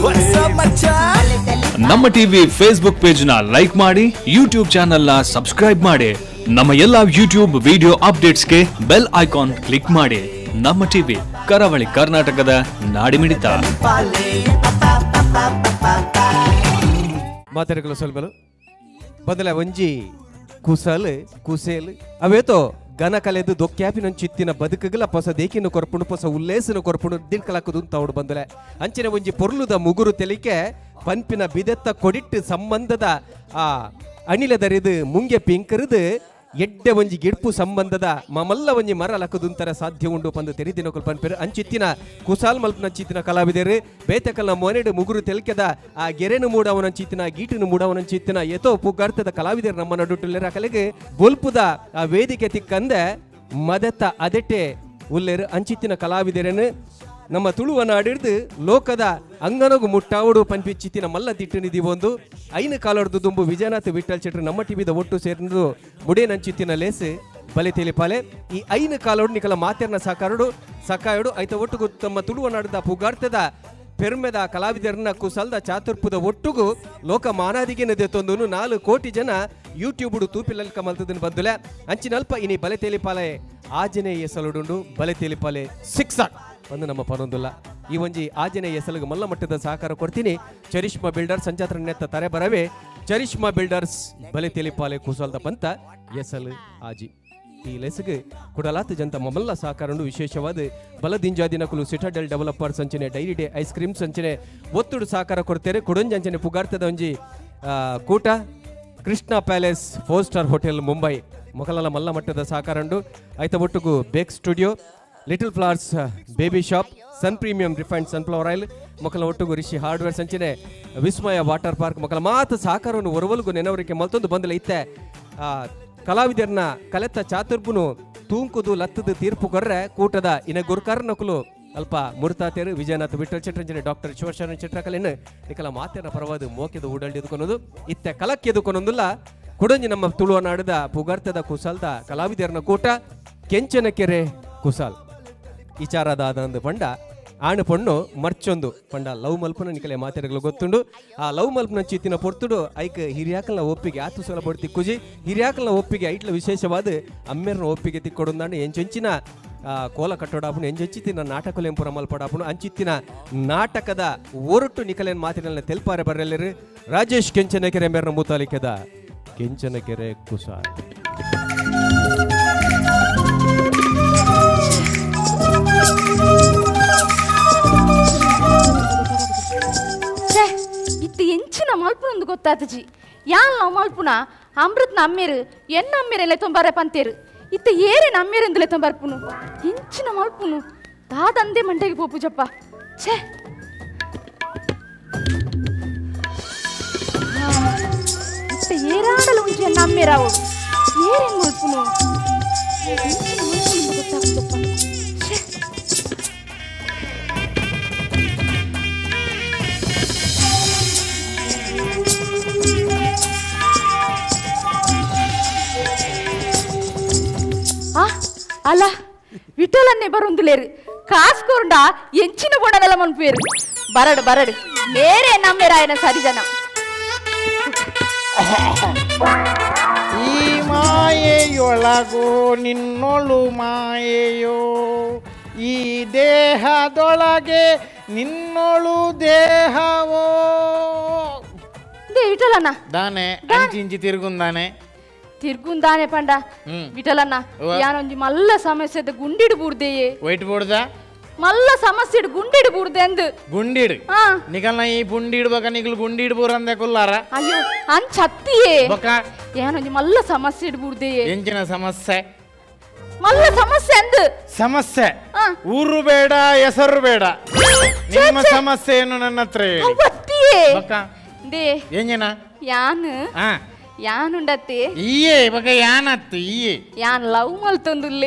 ನಮ್ಮ TV Facebook page ನ like ಮಾಡಿ, ಯೂಟ್ಯೂಬ್ ಚಾನೆಲ್ ನ ಸಬ್ಸ್ಕ್ರೈಬ್ ಮಾಡಿ. ನಮ್ಮ ಎಲ್ಲಾ ಯೂಟ್ಯೂಬ್ ವಿಡಿಯೋ ಅಪ್ಡೇಟ್ಸ್ಗೆ ಬೆಲ್ ಐಕಾನ್ ಕ್ಲಿಕ್ ಮಾಡಿ. ನಮ್ಮ ಟಿವಿ, ಕರಾವಳಿ ಕರ್ನಾಟಕದ ನಾಡಿಮಿಡಿತ. ಮಾತಾಡಗಳು ಸ್ವಲ್ಪ ಬದಲ ಒಂಜಿ ಕುಸೇಲ್ ಅವೇತೋ ಗನ ಕಲೆದು ದೊಕ್ಕ್ಯಾಪಿನ ಚಿತ್ತಿನ ಬದುಕಗಲ ಹೊಸ ದೇಕಿನ ಕೊರ್ಪುಣು ಹೊಸ ಉಲ್ಲೇಸನ ಕೊರ್ಪುಣು ದಿಲ್ಕಲಾಕದು ತೌಡು ಬಂದಲೆ ಅಂಚಿನ ಒಂಜಿ ಪೊರ್ಲುದ ಮುಗುರು ತೆಲಿಕೆ ಪನ್ಪಿನ ಬಿದೆತ್ತ ಕೊಡಿಟ್ಟು ಸಂಬಂಧದ ಆ ಅಣಿಲದರಿದು ಮುಂಗೆ ಪಿಂಕರಿದು ಎಡ್ಡೆ ಒಂಜಿ ಗಿಡ್ಪು ಸಂಬಂಧದ ಮಮಲ್ಲ ಒಂಜಿ ಮರ ಲಕ್ಕದುಂತರ ಸಾಧ್ಯ ಉಂಡು ಪಂದು ತೆರಿದಿನಕೊಲ್ ಪನ್ಪೇರು ಅಂಚಿತ್ತಿನ ಕುಸಾಲ್ ಮಲ್ಪನ ಚಿತ್ತಿನ ಕಲಾವಿದರು ಬೇತಕಲ್ನ ಮೊನೆಡು ಮುಗುರು ತೆಲ್ಕೆದ ಆ ಗೆರೆನು ಮೂಡವನ ಚಿತ್ತಿನ ಗೀಟಿನ ಮೂಡವನ ಚಿತ್ತಿನ ಎತೋ ಪುಗಾರ್ತದ ಕಲಾವಿದರು ನಮ್ಮ ನಡುಟ್ಟುಲ್ಲೇರ ಕಲೆಗೆ ಬೊಲ್ಪುದ ಆ ವೇದಿಕೆ ತಿಕ್ಕಂದೆ ಮದತ್ತ ಅದೆಟ್ಟೆ ಉಲ್ಲೇರು ಅಂಚಿತ್ತಿನ ಕಲಾವಿದರನ್ನು ನಮ್ಮ ತುಳುವ ನಾಡಿಡ್ದು ಲೋಕದ ಅಂಗನಗು ಮುಟ್ಟಾವಡು ಪನ್ಪಿಚ್ಚಿತ್ತಿನ ಮಲ್ಲ ತಿಟ್ಟನಿದಿ ಒಂದು ಐನು ಕಾಲರ್ದು ದುಂಬು ವಿಜಯನಾಥ್ ವಿಠಲ್ ಚೆಟ್ರು ನಮ್ಮ ಟಿವಿದ ಒಟ್ಟು ಸೇರಿದು ಮುಡೇನಂಚಿತ್ತಿನ ಲೇಸು ಬಲೆ ತೆಲಿಪಾಲೆ ಈ ಐನು ಕಾಲೋಡು ನಿಕಲ ಮಾತೆರ್ನ ಸಕಾಯೋಡು ಐತ ಒಟ್ಟುಗು ತಮ್ಮ ತುಳುವ ನಾಡಿದ ಪುಗಾರ್ತದ ಪೆರ್ಮೆದ ಕಲಾವಿದರನ್ನ ಕುಸಲ್ದ ಚಾತುರ್ಪುದ ಒಟ್ಟುಗು ಲೋಕ ಮಾನಾದಿಗೆ ನದೆತ್ತೊಂದು 4 ಕೋಟಿ ಜನ ಯೂಟ್ಯೂಬ್ ತೂಪಿಲಲ್ ಕಮಲ್ತದನ್ ಬಂದುಲೆ ಅಂಚಿನಲ್ಪ ಇನಿ ಬಲೆ ತೆಲಿಪಾಲೆ ಆಜನೇಯ ಸಲುಡುಂಡು ಬಲೆ ತೆಲಿಪಾಲೆ ಸಿಕ್ಸಾಕ್ ಒಂದು ನಮ್ಮ ಪನೊಂದುಲ್ಲ ಈ ಒಂಜಿ ಆಜನೇಯ ಎಸಲಿಗೆ ಮಲ್ಲ ಮಟ್ಟದ ಸಹಕಾರ ಕೊಡ್ತೀನಿ. ಚರಿಷ್ಮಾ ಬಿಲ್ಡರ್ಸ್ ಸಂಜಾತ್ರ ನೆತ್ತ ತಾರೆ ಬರವೆ ಚರಿಷ್ಮಾ ಬಿಲ್ಡರ್ಸ್ ಬಲೆ ತೆಲಿಪಾಲೆ ಕುಸಲ್ದ ಪಂತ ಎಸಲು ಆಜಿ ಈ ಲೆಸ್ಗೆ ಕುಡಲಾತ ಜನತ ಮಲ್ಲ ಸಹಕಾರನು ವಿಶೇಷವಾದ ಬಲದಿಂಜಾದಿನಕಲು ಸಿಟಾಡೆಲ್ ಡೆವಲಪರ್ಸ್ ಅಂಚನೆ ಡೈರಿ ಡೇ ಐಸ್ ಕ್ರೀಮ್ಸ್ ಅಂಚನೆ ಒತ್ತುಡು ಸಹಕಾರ ಕೊಡ್ತಾರೆ. ಕುಡಂಜಂಚನೆ ಪುಗಾರ್ತದ ಒಂಜಿ ಕೂಟ Krishna palace 4 star hotel Mumbai ಮೊಕಲಲ ಮಲ್ಲ ಮಟ್ಟದ ಸಹಕಾರಂಡು ಐತ ಒಟ್ಟುಗು bake studio little flowers baby shop sun premium refined sunflower oil ಮೊಕಲ ಒಟ್ಟುಗು ರಿಷಿ ಹಾರ್ಡ್ವೇರ್ ಸಂಚನೆ ವಿಸ್ಮಯ ವಾಟರ್ ಪಾರ್ಕ್ ಮೊಕಲ ಮಾತು ಸಹಕಾರವನ್ನು ಒರವಲ್ಗು ನೆನವರಿಕೆ ಮಲ್ತೊಂದು ಬಂದಲ ಇತ್ತೆ ಕಲಾವಿದರನ್ನ ಕಲೆತ ಚಾತುರ್ಬುನು ತೂಂಕುದು ಲತ್ತದು ತೀರ್ಪು ಕೊರ್ರೆ ಕೂಟದ ಇನ ಗುರುಕಾರನಕುಲು ಅಲ್ಪ ಮುರ್ತಾತೇರು ವಿಜಯನಾಥ್ ವಿಠಲ್ ಚೆಟ್ರಂಜನೆ ಡಾಕ್ಟರ್ ಶಿವಶರಣ ಚಿತ್ರಕಲೆಯನ್ನು ನಿಕಲ ಮಾತೆನ ಪರವಾದ ಮೋಕೆದು ಉಡಲ್ಡಿ ಎದುಕೊನೋದು ಇತ್ತೆ ಕಲಕ್ಕೆ ಎದುಕೊನೊಂದಿಲ್ಲ ಕುಡಂಜಿ ನಮ್ಮ ತುಳುವ ನಾಡದ ಪುಗಾರ್ತದ ಕುಸಲ್ದ ಕಲಾವಿದರನ್ನ ಕೂಟ ಕೆಂಚನಕೆರೆ ಕುಸಾಲ್ ವಿಚಾರದಾದ ಒಂದು ಪಂಡ ಆಣು ಪೊಣ್ಣು ಮರ್ಚೊಂದು ಪಂಡ ಲವ್ ಮಲ್ಪನ ನಿಕಲೆ ಮಾತೆರಗಳು ಗೊತ್ತುಂಡು ಆ ಲವ್ ಮಲ್ಪನ ಚಿತ್ತಿನ ಪೊರ್ತುಡು ಐಕ್ ಹಿರಿಯಾಕಲ್ನ ಒಪ್ಪಿಗೆ ಆತು ಸಲ ಬಡ್ತಿ ತಿಕ್ಕುಜಿ ಹಿರಿಯಾಕಲ್ನ ಒಪ್ಪಿಗೆ ಐಟ್ಲ ವಿಶೇಷವಾದ ಅಮ್ಮೆರ್ನ ಒಪ್ಪಿಗೆ ತಿಕ್ಕೊಡೊಂದಾಂಡು ಎಂಚೊಂಚಿನ ಕೋಲ ಕಟ್ಟೋಡಾಪುನು ಎಂಜೊಂಚಿತ್ತಿನ ನಾಟಕಲೆಂಪುರ ಮಲ್ಪಡಾಪುನು ಅಂಚಿತ್ತಿನ ನಾಟಕದ ಒರಟು ನಿಕಲೆನ್ ಮಾತಿನ ತೆಲ್ಪಾರೆ ಬರಲಿರು ರಾಜೇಶ್ ಕೆಂಚನಕೆರೆ ಮೇರ್ನ ಮೂತಾಲಿಕೆದ ಕೆಂಚನಕೆರೆ ಕುಸಾಲ್. ಇತ್ತು ಎಂಚಿನ ಮಲ್ಪುನೊಂದು ಗೊತ್ತಾತಜಿ ಯಾಲ್ ನಾವು ಮಲ್ಪುನ ಅಮೃತ್ನ ಅಮ್ಮೇರು ಎನ್ನ ಅಮ್ಮೇರೆಲ್ಲ ತೊಂಬಾರೆ ಪಂತೇರು ಇತ್ತ ಏರೇನು ಅಮ್ಮೇರೆಂದಲೇ ತೊಂಬರ್ಪುನು ಎಂಚಿನ ಮಲ್ಪುನು ದಾದಂದೇ ಮಂಡೆಗೆ ಪೋಪುಜಪ್ಪ ಛೇ ಇತ್ತ ಏರಾಡಲು ಉಂಚೆ ಎನ್ನ ಅಮ್ಮೇರಾವು ಏರೇನು ಮಲ್ಪುನು ಎಂಚಿನ ಮಲ್ಪುನು ಗೊತ್ತಾಗ್ತಪ್ಪ ಛೇ. అలా విఠలన్నే బరుందులేరు కాసుకోండా ఎంచిన బొడనల మన పేరు బరడు బరడు నేరే నమ్మేరాయన సరిజన ಈ ಮಾಯೆಯೊಳಗೋ ನಿನ್ನೊಳು ಮಾಯೆಯೋ ಈ ದೇಹದೊಳಗೆ ನಿನ್ನೊಳು ದೇಹವೋ విఠలన్న ದಾನೆ ಇಂಚಿ ತಿರುಗುಂದಾನೆ ತಿರ್ಗುಂದಾನೆ ಪಂಡ ವಿಠಲನ್ನ ಯಾನೊಂಜಿ ಮಲ್ಲ ಸಮಸ್ಯೆದ ಗುಂಡಿಡು ಬೂರ್ದೆಯೇ ವೈಟ್ ಬೋರ್ದ ಮಲ್ಲ ಸಮಸ್ಯೆ ಗುಂಡಿಡು ಬೂರ್ದೆ ಅಂದು ಗುಂಡಿಡು ನಿಗಲ್ನ ಈ ಗುಂಡಿಡು ಬಕ ನಿಗಲ್ ಗುಂಡಿಡು ಬೂರ್ ಅಂದೆ ಕೊಲ್ಲಾರ ಅಯ್ಯೋ ಅನ್ ಛತ್ತಿಯೇ ಬಕ ಯಾನೊಂಜಿ ಮಲ್ಲ ಸಮಸ್ಯೆ ಬೂರ್ದೆಯೇ ಎಂಚಿನ ಸಮಸ್ಯೆ ಮಲ್ಲ ಸಮಸ್ಯೆ ಅಂದು ಸಮಸ್ಯೆ ಊರು ಬೇಡ ಹೆಸರು ಬೇಡ ನಿಮ್ಮ ಸಮಸ್ಯೆ ಏನು ನನ್ನ ಹತ್ರ ಅವತ್ತಿಯೇ ಬಕ ದೇ ಎಂಜಿನ ಯಾನು ಯಾನುಂಡತ್ತೆ ಈಯೇ ಬಕ ಯಾನತ್ತು ಈಯೇ ಯಾನ್ ಲವ್ ಮಲ್ತೊಂದುಲ್ಲೇ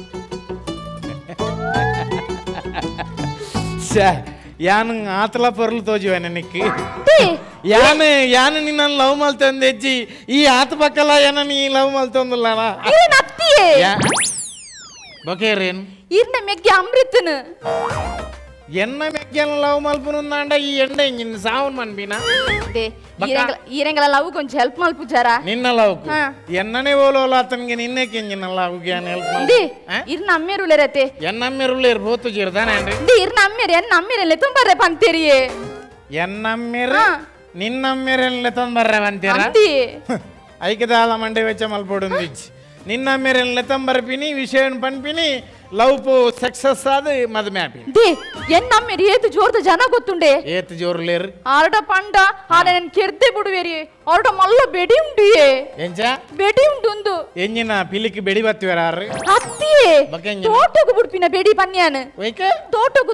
ಯಾನು ಆತಲ ಪರ್ಲು ತೋಜುವೆ ನನಕ್ಕೆ ಯಾನು ನಿನ್ನ ಲವ್ ಮಲ್ತಂದೆಜ್ಜಿ ಈ ಆತ ಪಕ್ಕಲ್ಲ ಏನ ನೀ ಲವ್ ಮಲ್ತೊಂದಿಲ್ಲ ನತ್ತಿಯೇ ಬಕೇರೇನು ಇರ್ನ ಮೆಗ್ಗೆ ಅಮೃತನ ఎన్న మెక్కల లవ్ మల్పునుందండ ఈ ఎండ ఇంజిన్ సావున్ మన్పినా దే ఈరెంగల లవ్ కొంచెం హెల్ప్ మల్పుజారా నిన్న లవ్కు ఎన్ననే ఓలోల అతనికి నిన్నకి ఇంజిన్ లవ్కి అని హెల్ప్ ದಿ ಇರ್ನ ಅಮ್ಮೇರುಲೇರತೆ ಎನ್ನಮ್ಮೆರುಲೇರು ಹೋತು ಜಿರ್ದಾನೆ ದಿ ಇರ್ನ ಅಮ್ಮೇರೆಲ್ಲ ತುಂಬಾರೆ ಪಂತೆರಿಯೇ ಎನ್ನಮ್ಮೆರು ನಿನ್ನಮ್ಮೆರೆಲ್ಲ ತಂಬರ್ರೆ ಬಂತೀರಾ ಐಕದಾಲ ಮಂಡೆ ವೆಚ್ಚ ಮಲ್ಪೊಡುಂದಿ ನಿನ್ನಮ್ಮೆರೆಲ್ಲ ತಂಬರ್ಪಿನಿ ವಿಷಯ ಪನ್ಪಿನಿ ಲವ್ ಪೋ ಸಕ್ಸಸ್ ಆದ ಮದುವೆ ಆಪಿ ದಿ ಎನ್ನಮ್ಮೆರು ಏತು ಜೋರ್ದ ಜನ ಗೊತ್ತುಂಡೆ ಏತು ಜೋರ್ಲೇರು ಆರಡ ಪಂಡ ಆಡ ನನ್ ಕೆರ್ದೆ ಬಿಡುವೇರಿ ಆರಡ ಮಲ್ಲ ಬೆಡಿ ಉಂಡಿಯೇ ಎಂಚ ಬೆಡಿ ಉಂಡು ಎಂಜಿನ ಪಿಲಿಕ್ಕೆ ಬೆಡಿ ಬತ್ತಿವರಾರು ಅತ್ತಿಯೇ ತೋಟಗು ಬುಡ್ಪಿನ ಬೆಡಿ ಪನ್ಯಾನ ವೈಕ ತೋಟಗು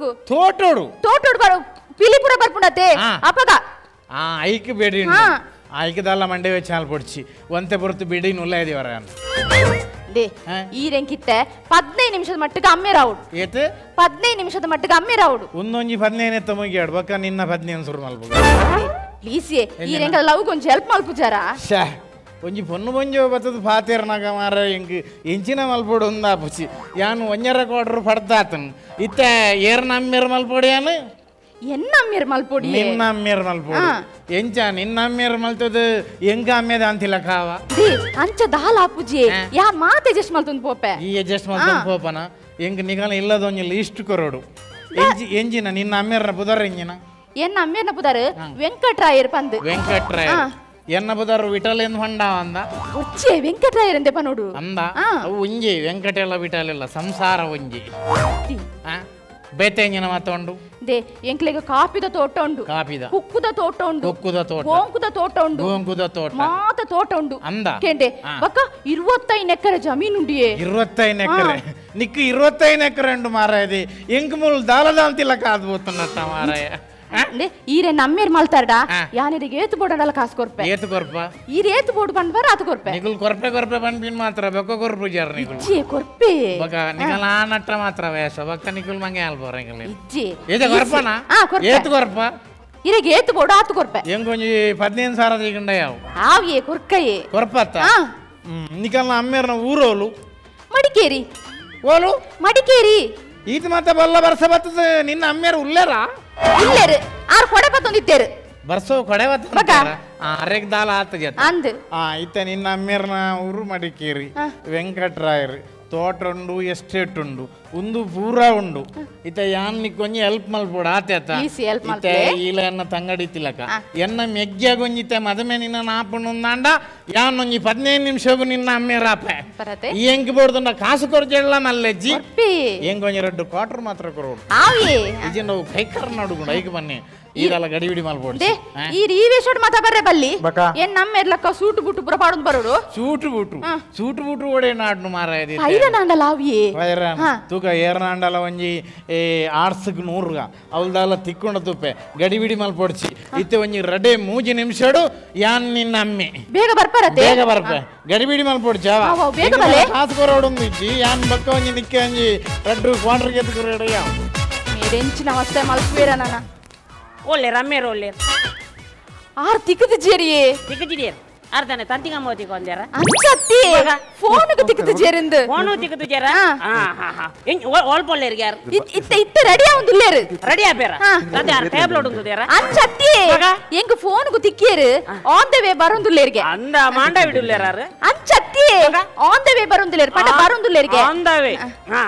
ತೋಟೋಡು ಬರು ಪಿಲಿಪುರ ಬರ್ಪುಂಡತೆ ಅಪಗ ಐಕ್ ಬೆಡಿ ಐಕದಲ್ಲ ಮಂಡೆ ವೆಚ್ಚ ಮಲ್ಪೊಡ್ಚಿ ಒಂತೆ ಪೊರ್ತು ಬೆಡಿ ನುಲ್ಲ ಇದೀವರ ದೇ ಈ ರೆಂಕಿತ್ತೆ 15 ನಿಮಿಷದ ಮಟ್ಟಿಗೆ ಅಮ್ಮೆ ರಾವುಡು ಏತೆ 15 ನಿಮಿಷದ ಮಟ್ಟಿಗೆ ಅಮ್ಮೆ ರಾವುಡು ಒಂದೊಂಜಿ 15 ಎತ್ತ ಮುಗಿಯಾಡು ಬಕ್ಕ ನಿನ್ನ 15 ಸುರು ಮಲ್ಪು ಪ್ಲೀಸ್ ಈ ರೆಂಕಲ ಲವ್ ಕೊಂಚ ಹೆಲ್ಪ್ ಮಲ್ಪುಜಾರ ಶಾ ಒಂಜಿ ಪೊನ್ನು ಬೊಂಜೋ ಬತ್ತದ ಪಾತೇರ್ನಾಗ ಮಾರ ಎಂಕ್ ಎಂಚಿನ ಮಲ್ಪೊಡು ಒಂದ ಪುಚಿ ಯಾನು ಒಂಜರ ಕೋಡ್ರು ಪಡ್ದಾತನ್ ಇತ್ತೆ ಏರ್ ನಮ್ಮೇರ್ ಮಲ್ಪೊಡಿ ಯಾನು ಎನ್ನಮ್ಮೇರ್ ಮಲ್ಪೊಡಿ ನಿನ್ನಮ್ಮೇರ್ ಮಲ್ಪೊಡಿ ಎಂಚ ನಿನ್ನಮ್ಮೇರ್ ಮಲ್ತದ ಎಂಗ ಅಮ್ಮೇದ ಅಂತಿಲ್ಲ ಕಾವ ದಿ ಅಂಚ ದಾಲ ಅಪ್ಪುಜಿ ಯಾ ಮಾತೆ ಜಸ್ಟ್ ಮಲ್ತುನ್ ಪೋಪೆ ಈ ಜಸ್ಟ್ ಮಲ್ತುನ್ ಪೋಪನ ಎಂಗ್ ನಿಗಲ ಇಲ್ಲದೊಂಜಿ ಲಿಸ್ಟ್ ಕೊರೋಡು ಎಂಜಿನ ನಿನ್ನ ಅಮ್ಮೇರ್ನ ಪುದರ್ ಎಂಜಿನ ಎನ್ನ ಅಮ್ಮೇರ್ನ ಪುದರ್ ವೆಂಕಟರಾಯರ್ ಪಂದ್ ವೆಂಕಟರಾಯರ್ ಎನ್ನ ಪುದರ್ ವಿಠಲ್ ಎಂದು ಹೊಂಡ ಅಂದ ಒಚ್ಚೆ ವೆಂಕಟರಾಯರ್ ಎಂದೆ ಪನೋಡು ಅಂದ ಅವು ಒಂಜಿ ವೆಂಕಟೆಲ್ಲ ವಿಠಲೆಲ್ಲ ಸಂಸಾರ ಒಂಜಿ ಬೇತೆಂಜಿನ ಮಾತೊಂಡು ದೇ ಎಂಕ್ಲೆಗ ಕಾಪಿದ ತೋಟ ಉಂಡು ಕಾಪಿದ ಕುಕ್ಕುದ ತೋಟ ಉಂಡು ಕುಕ್ಕುದ ತೋಟ ಗೋಂಕುದ ತೋಟ ಉಂಡು ಗೋಂಕುದ ತೋಟ ಮಾತ ತೋಟ ಉಂಡು ಅಂದ ಕೇಂಡೆ ಬಕ್ಕ 25 ಎಕರೆ ಜಮೀನು ಉಂಡಿಯೇ 25 ಎಕರೆ ನಿಕ್ಕು 25 ಎಕರೆ ಉಂಡು ಮಾರಾಯದಿ ಎಂಕ್ ಮೂಲ ದಾಲದ ಅಂತಿಲ್ಲ ಕಾದು ಹೋತನಟ್ಟ ಮಾರಾಯ ಅಂದ್ರೆ ಈರೆ ನಮ್ಮೇರ್ ಮಲ್ತಾರಡ ಯಾನಿರಿಗೆ ಏತು ಬೋಡಲ್ಲ ಕಾಸು ಕೊರ್ಪೆ ಏತು ಕೊರ್ಪ ಈರೆ ಏತು ಬೋಡ್ ಬಂದ್ ಬರ ಆತು ಕೊರ್ಪೆ ನಿಗುಲ್ ಕೊರ್ಪೆ ಬಂದ್ಬಿನ್ ಮಾತ್ರ ಬೆಕ್ಕ ಕೊರ್ಪು ಜಾರ್ ನಿಗುಲ್ ಇಜ್ಜಿ ಕೊರ್ಪೆ ಬಕ ನಿಗಲ ಆ ನಟ್ಟ ಮಾತ್ರ ವೇಷ ಬಕ್ಕ ನಿಗುಲ್ ಮಂಗೆ ಆಲ್ಬೋರ ನಿಗಲ್ ಇಜ್ಜಿ ಏತ ಕೊರ್ಪನ ಏತು ಕೊರ್ಪ ಇರೆಗೆ ಏತು ಬೋಡ ಆತು ಕೊರ್ಪೆ ಎಂಗೊಂಜಿ 15,000 ದಿಗಂಡ ಯಾವು ಆವಿಯೇ ಕೊರ್ಕಯೇ ಕೊರ್ಪತ್ತ ನಿಕಲ್ನ ಅಮ್ಮೇರ್ನ ಊರೋಲು ಮಡಿಕೇರಿ ಓಲು ಮಡಿಕೇರಿ ಈತ ಮತ್ತೆ ಬಲ್ಲ ಬರ್ಸ ಬತ್ತದ ನಿನ್ನ ಅಮ್ಮೇರು ಉಲ್ಲೇರ ಇಲ್ಲೇರು ಆರು ಕೊಡೆ ಬತ್ತೊಂದಿತ್ತೇರು ಬರ್ಸೋ ಕೊಡೆ ಬತ್ತ ಅರೆಗ್ ದಾಲ ಆತ ಜತ ಅಂದ್ ಇತ್ತ ನಿನ್ನ ಅಮ್ಮೇರ್ನ ಊರು ಮಡಿಕೇರಿ ವೆಂಕಟರಾಯರ್ ತೋಟ ಉಂಡು ಎಸ್ಟೇಟ್ ಉಂಡು ಒಂದು ಪೂರ ಉಂಡು ಇತ್ತ ಯಾನ್ ನಿಕ್ಕೊಂಜಿ ಹೆಲ್ಪ್ ಮಲ್ಪೋಡು ಆತೇತ ಇತ್ತ ಈಲ ಎನ್ನ ತಂಗಡಿ ತಿಲಕ ಎನ್ನ ಮೆಗ್ಗ್ಯಾಗೊಂಜಿತ್ತೆ ಮದಮೆ ನಿನ್ನ ನಾಪುಂಡು ಅಂದಾಂಡ ಯಾನ್ ಒಂಜಿ 15 ನಿಮಿಷಗೂ ನಿನ್ನ ಅಮ್ಮೇರಾಪೆ ಈ ಎಂಕ್ ಬೋಡ್ದಂಡ ಕಾಸು ಕೊರ್ಜೆಲ್ಲ ಮಲ್ಲೆಜ್ಜಿ ಎಂಗೊಂಜಿ 2 ಕ್ವಾರ್ಟರ್ ಮಾತ್ರ ಕೊರೋಡು ಇಜಿ ನಾವು ಕೈಕರ್ ನಡುಗುಂಡು ಐಕ್ ಬನ್ನಿ ಈದಲ್ಲ ಗಡಿಬಿಡಿ ಮಲ್ಪೋಡು ಈ ರೀವೇಶೋಡ್ ಮಾತಾ ಬರ್ರೆ ಬಲ್ಲಿ ಏನ್ ನಮ್ಮ ಇರ್ಲಕ್ಕ ಸೂಟು ಬುಟ್ಟು ಪುರ ಪಾಡೋದು ಬರೋಡು ಸೂಟು ಬುಟ್ಟು ಓಡೆ ನಾಡ್ನು ಮಾರಾಯದಿ ಐರನಾಂಡಲ ಅವಿಯೇ ತೂಕ ಏರ್ನಾಂಡಲ ಒಂಜಿ ಆರ್ಸ್ಗ್ 100 ಅವಲ್ದಲ್ಲ ತಿಕ್ಕೊಂಡ ತುಪ್ಪೆ ಗಡಿಬಿಡಿ ಮಲ್ಪೊಡ್ಚಿ ಇತ್ತೆ ಒಂಜಿ 2 ನಿಮಿಷಡು ಯಾನ್ ನಿನ್ನ ಅಮ್ಮೆ ಬೇಗ ಬರ್ಪೆ ಗಡಿಬಿಡಿ ಮಲ್ಪೊಡ್ಚಿ ಕಾಸು ಕೊರೋಡೊಂದು ಇಜ್ಜಿ ಯಾನ್ ಬಕ್ಕ ಒಂಜಿ ನಿಕ್ಕೆ ಒಂಜಿ 2 ಕ್ವಾರ್ಟರ್ ಗೆದ್ದು ಕೊರೋಡು ಯಾವ ಮೇರೆಂಚಿನ ಅವಸ್ಥೆ ಮಲ್ಪೇರ ನನ್ನ ಒಳ್ಳೆ ರಮ್ಮೇರು ಒಳ್ಳೆ ಆರ್ ತಿಕ್ಕದ ಜೇರಿಯೇ ತಿಕ್ಕಜಿಡಿಯರ್ ಅರ್ಧನೆ ತಂತಿಗ ಮೋತಿ ಕೊಂದರ ಅಂಚತ್ತಿ ಫೋನ್ಗೆ ತಿಕ್ಕದ ಜೇರಿಂದು ಫೋನು ತಿಕ್ಕದು ಜೇರ ಒಳ್ಪೊಳ್ಳೆರ್ ಯಾರು ಇತ್ತ ರೆಡಿ ಆವುಂದುಲ್ಲೇರು ರೆಡಿ ಆಪೇರ ಅದ ಟೇಬಲ್ ಒಡುಂದುದೇರ ಅಂಚತ್ತಿ ಎಂಗ ಫೋನ್ಗು ತಿಕ್ಕಿಯರು ಆನ್ ದ ವೇ ಬರುಂದುಲ್ಲೇರ್ಗೆ ಅಂದ ಮಾಂಡ ಬಿಡುಲ್ಲೇರಾರು ಅಂಚತ್ತಿ ಆನ್ ದ ವೇ ಬರುಂದುಲ್ಲೇರ್ ಪಟ ಬರುಂದುಲ್ಲೇರ್ಗೆ ಆನ್ ದ ವೇ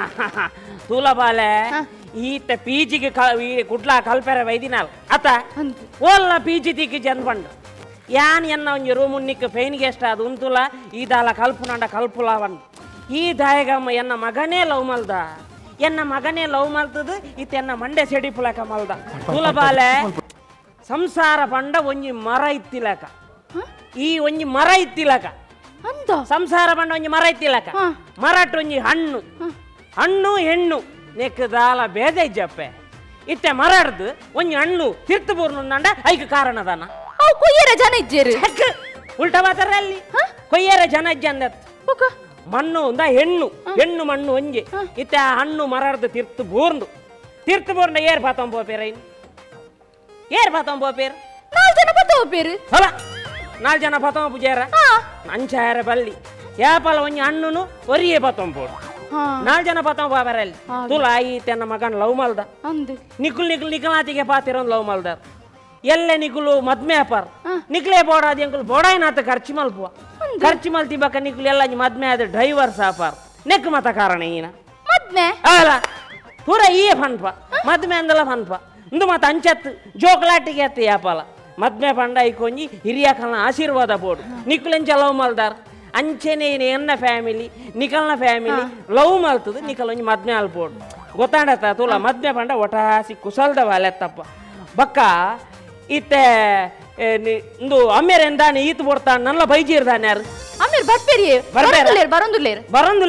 ತೂಲಬಾಲೆ ಈತ ಪೀಜಿಗೆ ಕುಡ್ಲಾ ಕಲ್ಪೆರ ವೈದಿನಾಲ್ ಅತ್ತ ಓಲ್ಲ ಪೀಜಿ ತಿಕ್ಕಿ ಜನ್ ಬಂಡು ಯಾನ್ ಎನ್ನ ಒಂಜಿ ರೂಮು ನಿಕ್ಕ ಫೈನ್ ಗೆಸ್ಟ್ ಅದು ಉಂತುಲ ಈ ದಾಲ ಕಲ್ಪುನಂಡ ಕಲ್ಪುಲಾವನ್ ಈ ದಾಯಗಮ್ಮ ಎನ್ನ ಮಗನೇ ಲವ್ ಮಲ್ದ ಎನ್ನ ಮಗನೇ ಲವ್ ಮಲ್ತದ ಇತ್ತ ಎನ್ನ ಮಂಡೆ ಸೆಡಿಪುಲಕ ಮಲ್ದ ತುಲಬಾಲೆ ಸಂಸಾರ ಪಂಡ ಒಂಜಿ ಮರ ಇತ್ತಿಲಕ ಈ ಒಂಜಿ ಮರ ಇತ್ತಿಲಕ ಸಂಸಾರ ಪಂಡ ಒಂಜಿ ಮರ ಇತ್ತಿಲಕ ಮರಟ್ ಒಂಜಿ ಹಣ್ಣು ಹೆಣ್ಣು ನೆಕ್ ದಾಲ ಬೇದೆ ಇಜ್ಜಪ್ಪೆ ಇತ್ತೆ ಮರಡ್ದು ಒಂಜಿ ಹಣ್ಣು ತಿರ್ತು ಬೂರ್ನುಂಡ ಐಕ ಕಾರಣದಾನ ಅವು ಕೊಯ್ಯರ ಜನ ಇಜ್ಜೇರು ಉಲ್ಟಾ ಮಾತಾರ ಅಲ್ಲಿ ಕೊಯ್ಯರ ಜನ ಇಜ್ಜಂದತ್ ಮಣ್ಣು ಒಂದ ಹೆಣ್ಣು ಮಣ್ಣು ಒಂಜಿ ಇತ್ತೆ ಆ ಹಣ್ಣು ಮರಡ್ದು ತಿರ್ತು ಬೂರ್ನು ಏರ್ ಪಾತಂ ಪೋಪೇರ ಇನ್ ಏರ್ ಪಾತಂ ಪೋಪೇರ್ 4 ಜನ ಪಾತಂ ಪೋಪೇರು ಹೊಲ 4 ಜನ ಪಾತಂ ಪುಜೇರ ಅಂಚಾರ ಬಲ್ಲಿ ಯಾಪಲ ಒಂಜಿ ಹಣ್ಣುನು ಒರಿಯೇ ಪಾತಂ ಪೋಡು ನಾಲ್ ಜನ ಪಾತ ಬಾಬರಲ್ಲಿ ತುಲ ಆಯಿ ತನ್ನ ಮಗನ ಲವ್ ಮಲ್ದ ನಿಖುಲ್ ನಿಖುಲ್ ನಿಖಲಾತಿಗೆ ಪಾತಿರೋನ್ ಲವ್ ಮಲ್ದಾರ್ ಎಲ್ಲೆ ನಿಖುಲು ಮದ್ಮೆ ಅಪಾರ್ ನಿಖಲೇ ಬೋಡಾದಿ ಅಂಕುಲ್ ಬೋಡಾಯಿನಾತ ಖರ್ಚು ಮಲ್ಪುವ ಖರ್ಚು ಮಲ್ತಿ ಬಕ್ಕ ನಿಖುಲ್ ಎಲ್ಲ ಮದ್ಮೆ ಆದ ಡ್ರೈವರ್ ಸಾಪಾರ್ ನೆಕ್ ಮತ ಕಾರಣ ಈನ ಮದ್ಮೆ ಅಲ್ಲ ಪೂರ ಈ ಫನ್ಪ ಮದ್ಮೆ ಅಂದಲ್ಲ ಫನ್ಪ ಇಂದು ಮತ ಅಂಚತ್ತು ಜೋಕಲಾಟಿಗೆ ಅತ್ತ ಯಾಪಲ ಮದ್ಮೆ ಪಂಡ ಇಕೊಂಜಿ ಹಿರಿಯ ಕಲ್ನ ಆಶೀರ್ವಾದ ಬೋಡು ನಿಖುಲೆಂಚ ಲವ್ ಮಲ್ದಾರ್ ಅಂಚೆನೆ ಎನ್ನ ಫ್ಯಾಮಿಲಿ ನಿಖಲ್ನ ಫ್ಯಾಮಿಲಿ ಲವ್ ಮಲ್ತದು ನಿಖಲ್ ಒಂಜಿ ಮದ್ಮೆ ಅಲ್ಪೋಡು ಗೊತ್ತಾಡತ್ತ ತುಲ ಮದ್ಮೆ ಪಂಡ ಒಟಾಸಿ ಕುಸಲ್ದ ವಾಲೆತ್ತಪ್ಪ ಬಕ್ಕ ಇತ್ತೆ ಇಂದು ಅಮ್ಮೇರ್ ಎಂದಾನೆ ಈತ್ ಬೊಡ್ತಾನ ನಲ್ಲ ಬೈಜಿರ್ದಾನೆ ಯಾರು ಅಮ್ಮೇರ್ ಬರ್ಪೇರಿ ಬರಂದುಲ್ಲೇರ್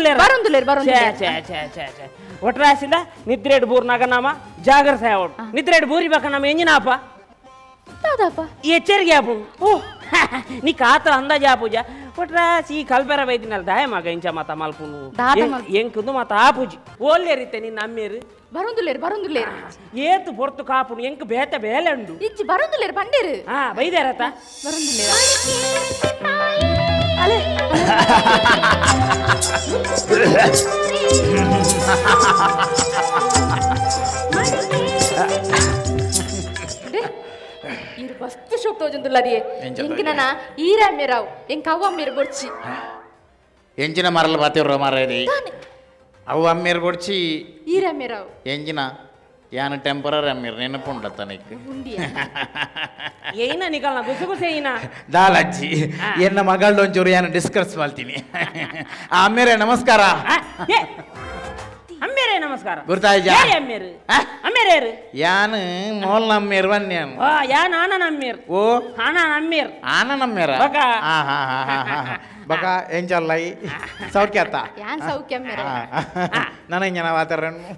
ಒಟ್ರಾಸಿಂದ ನಿದ್ರೆಡ್ ಬೂರ್ನಾಗ ನಾಮ ಜಾಗ್ರತೆ ಆವಡು ನಿದ್ರೆಡ್ ಬೂರಿ ಬೇಕ ನಮ್ಮ ಎಂಜಿನಾಪ ಈ ಎಚ್ಚರಿಕೆ ಆಪು ಓ ನೀ ಕಾತ ಅಂದಾಜ ಆಪೂಜ ಒಟ್ರಾಸಿ ಕಲ್ಪೆರ ಬೈದಿನಲ್ಲ ದಾಯ ಮಗ ಇಂಚ ಮತ ಮಲ್ಪುನು ಎಂಕುಂದು ಮತ ಆಪೂಜಿ ಓಲ್ಲೇರಿತ್ತೆ ನಿನ್ನ ಅಮ್ಮೇರು ಬರಂದುಲ್ಲೇರ್ ಏತು ಪೊರ್ತು ಕಾಪುನು ಎಂಕ್ ಬೇತ ಬೇಲೆಂಡು ಇಚ್ಚಿ ಬರಂದುಲ್ಲೇರ್ ಪಂಡೇರು ಬೈದೇರತ ಬರಂದುಲ್ಲೇರ್ ಇರು ಬಸ್ತು ಶೋಕ್ ತೋಜಂದುಲ್ಲರಿಯೇ ಎಂಕಿನ ಈರಮ್ಮೆರಾವ್ ಎಂಕ ಅವ್ವಮ್ಮೆರು ಬೊಡ್ಚಿ ಎಂಜಿನ ಮರಲ ಬಾತಿವ್ರ ಮಾರೇದಿ ಅವು ಅಮ್ಮೇರು ಕೊಡ್ಚಿ ಈರಮ್ಮೆರಾವ್ ಎಂಜಿನ ಯಾನ ಟೆಂಪರರಿ ಅಮ್ಮೇರು ನೆನಪುಂಡ ತನಕ್ಕೆ ಏನ ನಿಕಲ್ನ ಗುಸುಗುಸೆ ಏನ ದಾಲಜ್ಜಿ ಎನ್ನ ಮಗಳ್ ಒಂಚೂರು ಯಾನು ಡಿಸ್ಕಸ್ ಮಾಡ್ತೀನಿ ಅಮ್ಮೇರೆ ನಮಸ್ಕಾರ ಅಮ್ಮೇರೆ ನಮಸ್ಕಾರ ಗುರ್ತಾಯ್ಜ ಅಮ್ಮೇರು ಅಮ್ಮೇರೇರು ಯಾನ್ ಮೋಲ್ನ ಅಮ್ಮೇರು ಬನ್ಯಾನು ಯಾನ್ ಆನನ ಅಮ್ಮೇರು ಓ ಆನನ ಅಮ್ಮೇರು ಆನನ ಅಮ್ಮೇರ ಬಕ ಎಂಚಲ್ಲೈ ಸೌಖ್ಯತ್ತ ಯಾನ್ ಸೌಖ್ಯ ಅಮ್ಮೇರ ನನಂಜನ ವಾತಾವರಣ